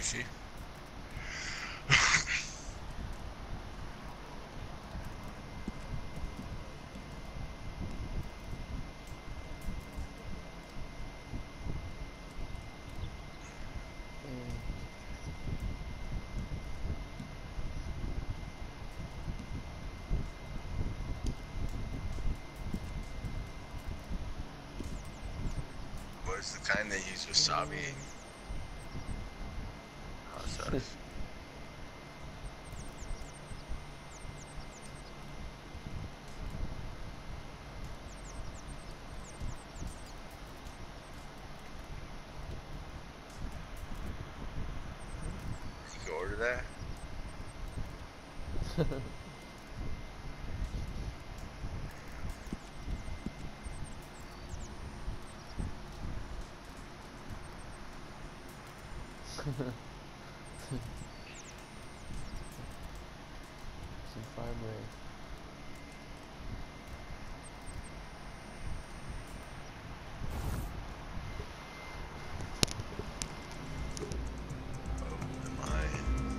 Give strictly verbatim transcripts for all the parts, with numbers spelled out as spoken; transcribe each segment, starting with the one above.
sushi. What's the kind they use wasabi? Hot sauce. You can order that? Some fiber. Oh, am I?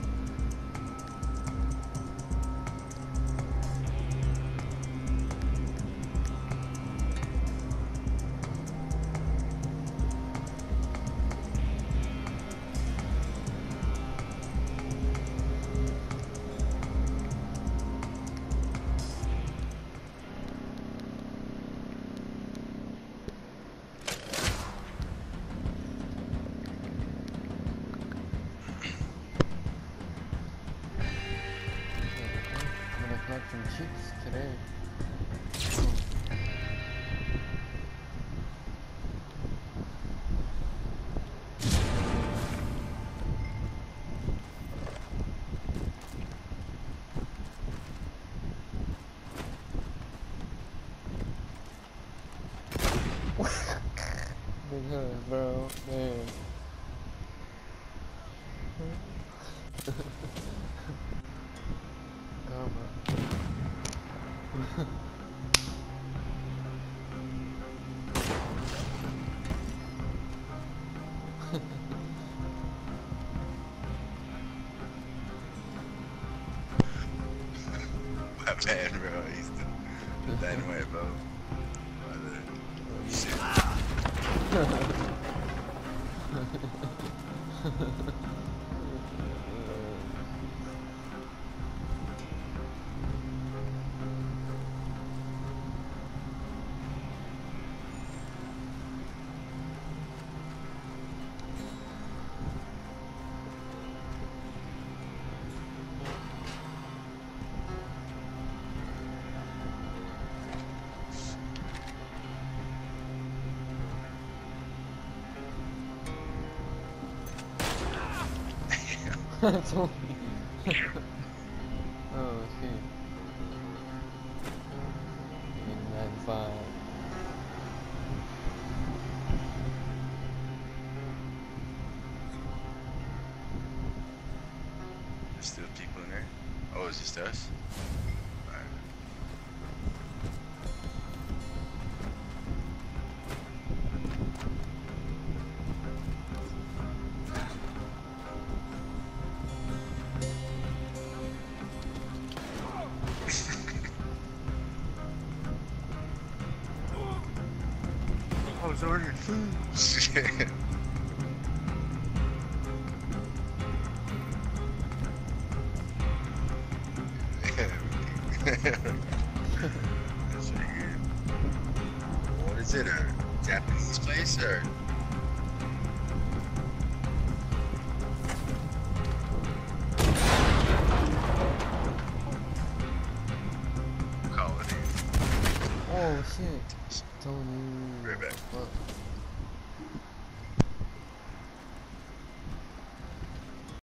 I'm gonna collect some chicks today. Big hug, bro. Man. Come on. My bad, bro. He's the dynamite, bro. Mother. Shit. That's only. Oh shit. nine five. There's still people in there? Oh, is this us? Alright. I was ordering food. Shit. That's pretty good. What is it? A Japanese place or? Call it in. Oh shit. Tony. Right back. Fuck.